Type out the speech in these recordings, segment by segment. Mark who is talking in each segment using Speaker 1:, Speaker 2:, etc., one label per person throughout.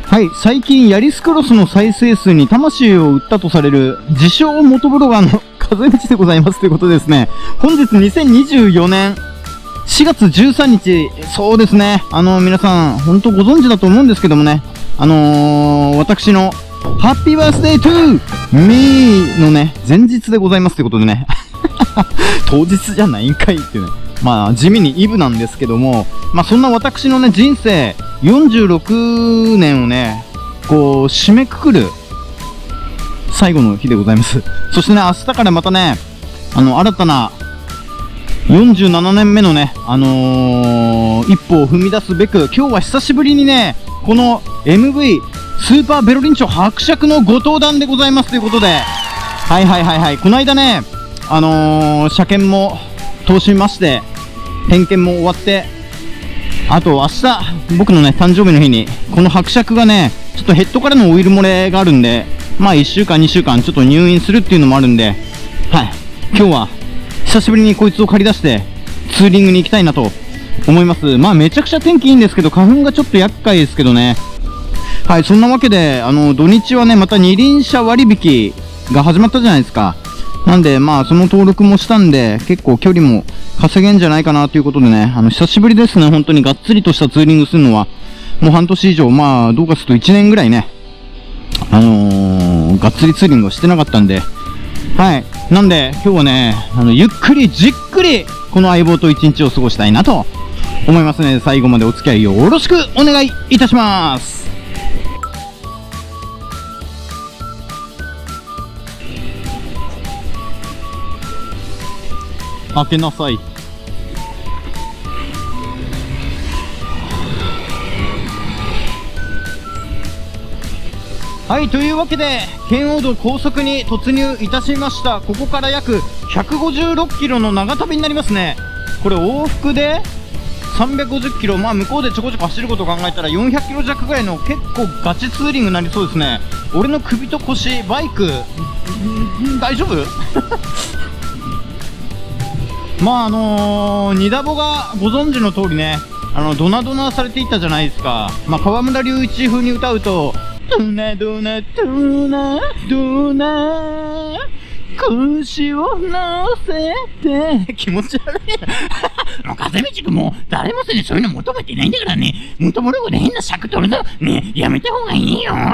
Speaker 1: はい、最近ヤリスクロスの再生数に魂を売ったとされる自称元ブロガーの風道でございますということでですね、本日2024年4月13日、そうですね、皆さん本当ご存知だと思うんですけどもね、私のハッピーバースデートゥーミーのね、前日でございますということでね、当日じゃないんかいっていうね、まあ地味にイブなんですけども、まあそんな私のね、人生46年をね、こう締めくくる最後の日でございます。そしてね、明日からまたね、新たな47年目のね、一歩を踏み出すべく、今日は久しぶりにね、この MV スーパーベロリンチョ伯爵のご登壇でございますということで、はい、この間ね、車検も通しまして、点検も終わって、あと明日、僕のね、誕生日の日に、この伯爵がね、ちょっとヘッドからのオイル漏れがあるんで、まあ1週間、2週間、ちょっと入院するっていうのもあるんで、はい、今日は、久しぶりにこいつを借り出して、ツーリングに行きたいなと思います。まあめちゃくちゃ天気いいんですけど、花粉がちょっと厄介ですけどね。はい、そんなわけで、土日はね、また二輪車割引が始まったじゃないですか。なんで、まあ、その登録もしたんで、結構距離も稼げんじゃないかなということでね、久しぶりですね、本当にがっつりとしたツーリングするのは、もう半年以上、まあ、どうかすると1年ぐらいね、がっつりツーリングをしてなかったんで、はい。なんで、今日はね、ゆっくりじっくり、この相棒と一日を過ごしたいなと思いますので、最後までお付き合いよろしくお願いいたします。開けなさい。はい、というわけで、圏央道高速に突入いたしました。ここから約156キロの長旅になりますね。これ往復で350キロ、まあ向こうでちょこちょこ走ることを考えたら400キロ弱ぐらいの結構ガチツーリングになりそうですね。俺の首と腰、バイク、大丈夫まあニダボがご存知の通りね、ドナドナされていったじゃないですか。まあ河村隆一風に歌うと、ドナドナドナドナ腰を乗せて気持ち悪いもう風道くんも誰もそういうの求めてないんだからね、元ブログで変な尺取るのね、やめた方がいいよ。はい、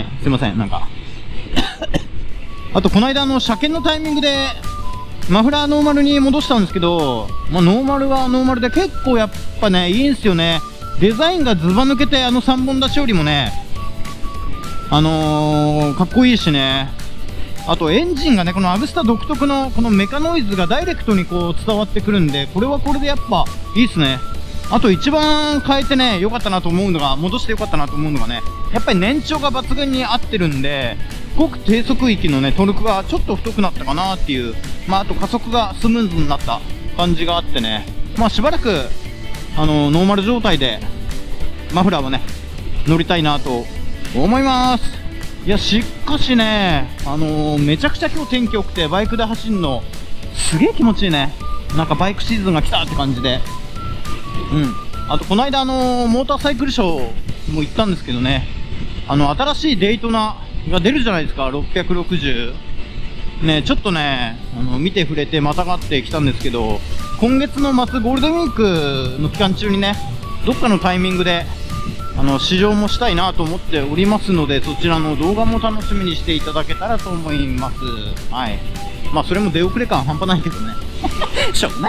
Speaker 1: すいません、なんかあとこの間車検のタイミングでマフラーノーマルに戻したんですけど、まあ、ノーマルはノーマルで結構やっぱね、いいんすよね。デザインがズバ抜けて、3本出しよりもね、かっこいいしね。あとエンジンがね、このアグスタ独特のこのメカノイズがダイレクトにこう伝わってくるんで、これはこれでやっぱいいっすね。あと一番変えてね、良かったなと思うのが、戻して良かったなと思うのがね、やっぱり燃長が抜群に合ってるんで、ごく低速域のね、トルクがちょっと太くなったかなっていう、まああと加速がスムーズになった感じがあってね、まあしばらく、ノーマル状態で、マフラーはね、乗りたいなと思います。いや、しかしね、めちゃくちゃ今日天気良くて、バイクで走るの、すげえ気持ちいいね。なんかバイクシーズンが来たって感じで。うん。あと、この間、モーターサイクルショーも行ったんですけどね、新しいデイトナが出るじゃないですか、660。ね、ちょっとね、見て触れてまたがってきたんですけど、今月の末ゴールデンウィークの期間中にね、どっかのタイミングで、試乗もしたいなと思っておりますので、そちらの動画も楽しみにしていただけたらと思います。はい。まあ、それも出遅れ感半端ないけどね。しょうがない。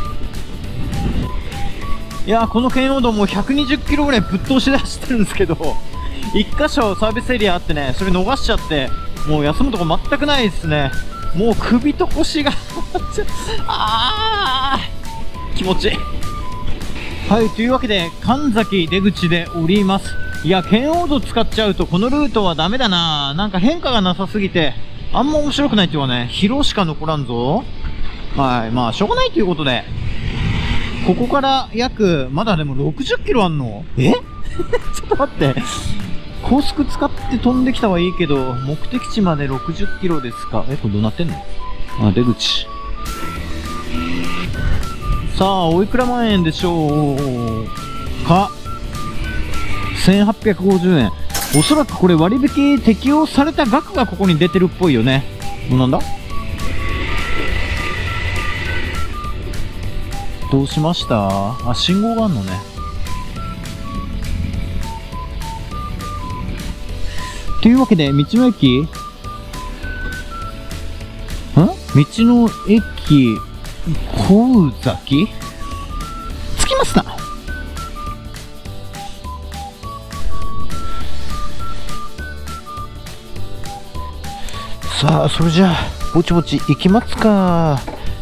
Speaker 1: いやー、この圏央道も120キロぐらいぶっ通しで走ってるんですけど、1箇所サービスエリアあってね、それ逃しちゃって、もう休むとこ全くないですね。もう首と腰が気持ちいい。はい、というわけで、神崎出口でおります。いや、圏央道使っちゃうとこのルートはダメだな。なんか変化がなさすぎて、あんま面白くないっていうかね、疲労しか残らんぞ。はい、まあ、しょうがないということで、ここから約、まだでも60キロあんの？ちょっと待って。高速使って飛んできたはいいけど、目的地まで60キロですか？これどうなってんの？出口。さあ、おいくら万円でしょうか？ 1850円。おそらくこれ割引適用された額がここに出てるっぽいよね。なんだ？どうしました？あ、信号があんのね。というわけで、道の駅道の駅、小宇崎着きました。さあ、それじゃあ、ぼちぼち行きますか。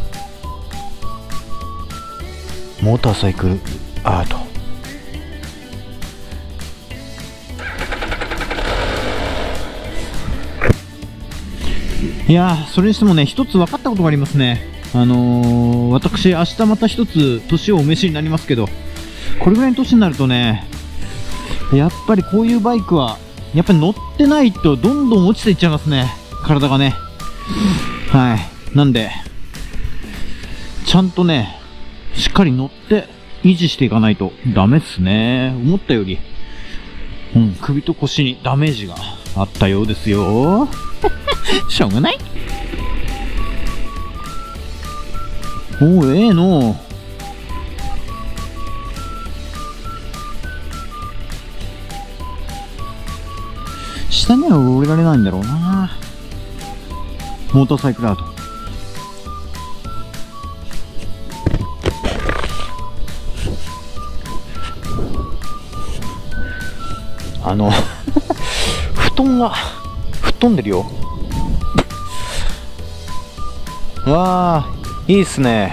Speaker 1: モーターサイクルアート。いやー、それにしてもね、一つ分かったことがありますね。私、明日また一つ年をお召しになりますけど、これぐらいの年になるとね、やっぱりこういうバイクは、やっぱり乗ってないとどんどん落ちていっちゃいますね。体がね。はい。なんで、ちゃんとね、しっかり乗って維持していかないとダメっすね。思ったより、首と腰にダメージがあったようですよ。しょうがない。おう、ええの。下には降りられないんだろうな。モーターサイクルアート。布団が吹っ飛んでるよ。わあ、いいっすね。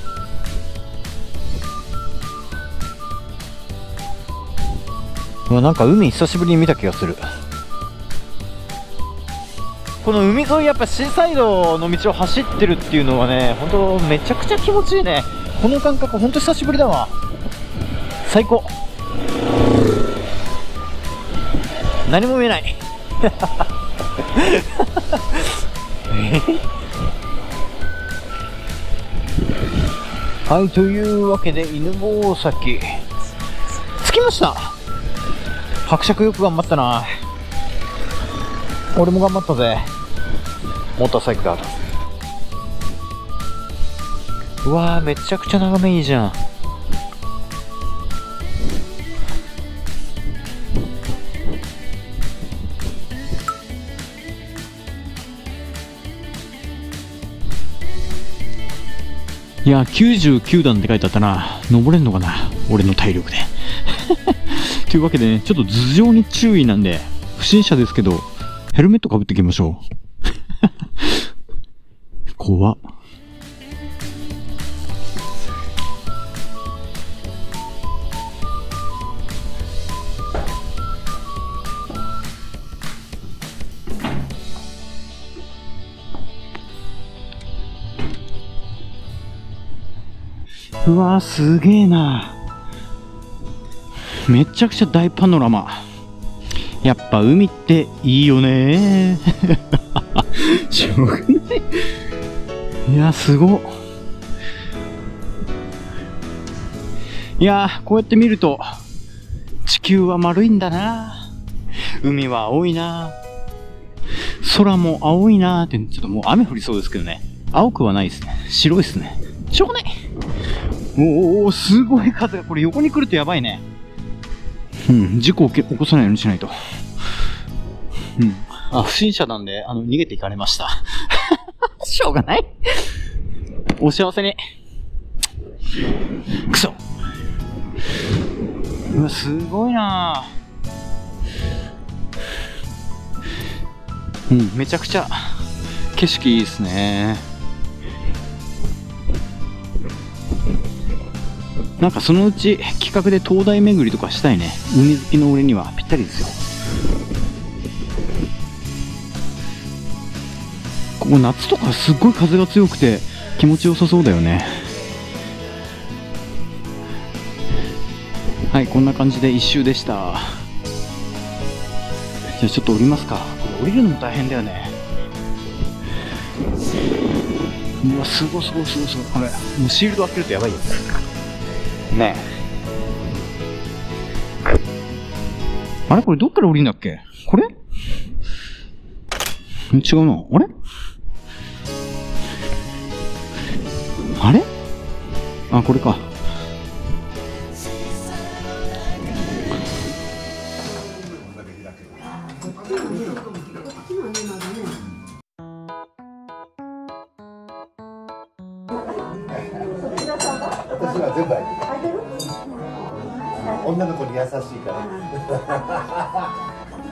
Speaker 1: なんか海久しぶりに見た気がする。この海沿い、やっぱシーサイドの道を走ってるっていうのはね、ほんとめちゃくちゃ気持ちいいね。この感覚ほんと久しぶりだわ。最高。何も見えない。はい、というわけで犬吠埼着きました。伯爵よく頑張ったな。俺も頑張ったぜ。モーターサイクルアート。うわー、めちゃくちゃ眺めいいじゃん。いや、99段って書いてあったな。登れんのかな、俺の体力で。というわけでね、ちょっと頭上に注意なんで、不審者ですけど、ヘルメットかぶっていきましょう。怖っ。うわー、すげえな。めちゃくちゃ大パノラマ。やっぱ海っていいよねー。しょうがない。いや、すごっ。いやー、こうやって見ると地球は丸いんだな。海は青いな。空も青いなーって。ちょっともう雨降りそうですけどね。青くはないですね。白いですね。しょうがない。おお、すごい風が。これ横に来るとやばいね。事故を起こさないようにしないと。不審者なんで、逃げていかれました。しょうがない。お幸せに。くそ。うわ、すごいな。めちゃくちゃ景色いいですね。なんかそのうち企画で灯台巡りとかしたいね。海好きの俺にはぴったりですよ。ここ夏とかすっごい風が強くて気持ちよさそうだよね。はい、こんな感じで一周でした。じゃあちょっと降りますか。これ降りるのも大変だよね。うわ、すごいすごいすごいすごい。これもうシールド開けるとやばいよね。 あれこれどっから降りんだっけ？これ？違うな。あれ？あれ？あ、これか。
Speaker 2: 私は全部あげる。女の子に優しいから。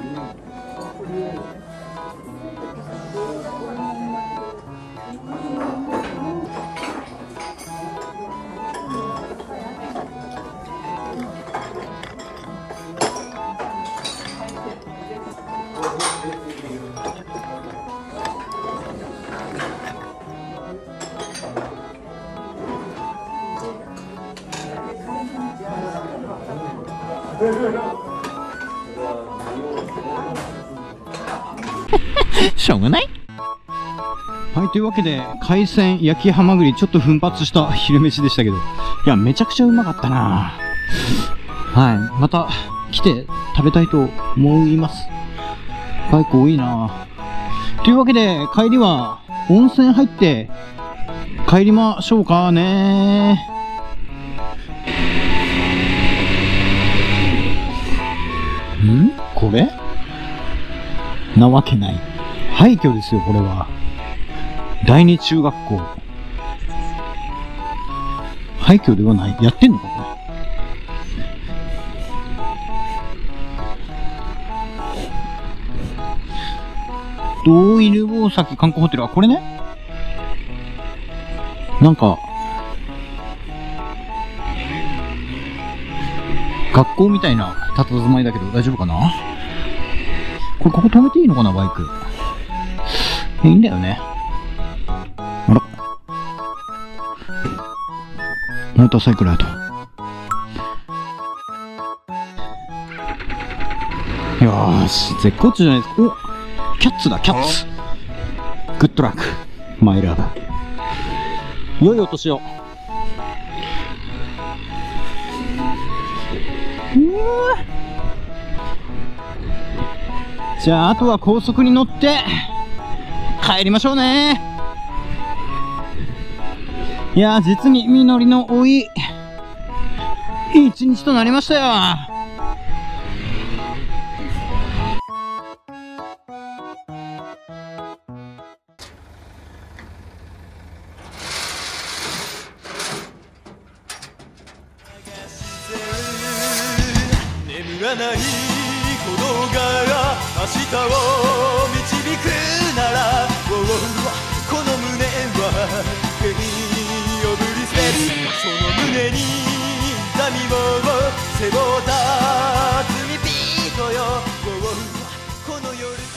Speaker 1: しょうがない。はい、というわけで、海鮮焼きハマグリちょっと奮発した昼飯でしたけど、いや、めちゃくちゃうまかったな。はい、また来て食べたいと思います。バイク多いな。というわけで、帰りは温泉入って帰りましょうかね。これなわけない。廃墟ですよ、これは。第二中学校。廃墟ではない。やってんのか、これ。道犬吠埼観光ホテルはこれね。なんか、学校みたいな佇まいだけど大丈夫かな？これ、ここ止めていいのかな、バイク。いいんだよね。あら。モーターサイクルだと。よーし、絶好調じゃないですか。お、キャッツだ、キャッツ。グッドラック。マイラブ。良いお年を。じゃあ、あとは高速に乗って帰りましょうね。いやー、実に実りの多い一日となりましたよ。
Speaker 3: 眠らない鼓動が明日を導くなら、この胸はペインオブリスペクト。その胸に痛みを背負った罪人よ、この夜